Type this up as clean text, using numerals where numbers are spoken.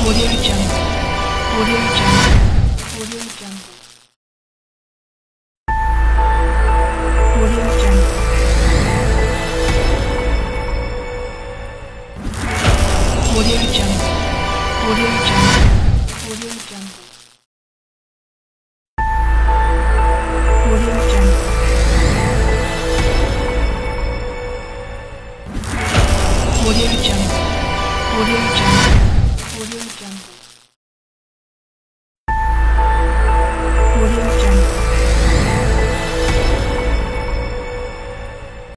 AudioJungle. AudioJungle. AudioJungle. AudioJungle. AudioJungle. AudioJungle. AudioJungle. AudioJungle. AudioJungle. AudioJungle. AudioJungle.